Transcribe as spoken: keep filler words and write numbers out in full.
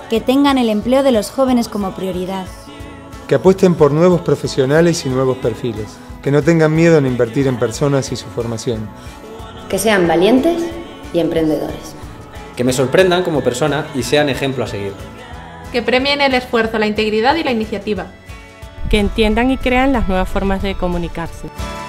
que tengan el empleo de los jóvenes como prioridad. Que apuesten por nuevos profesionales y nuevos perfiles, que no tengan miedo en invertir en personas y su formación. Que sean valientes y emprendedores. Que me sorprendan como persona y sean ejemplo a seguir. Que premien el esfuerzo, la integridad y la iniciativa. Que entiendan y crean las nuevas formas de comunicarse.